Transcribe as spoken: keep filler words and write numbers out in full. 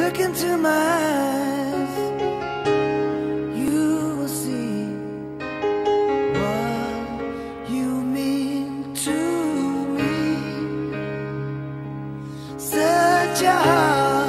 look into my eyes, you will see what you mean to me. Such a heart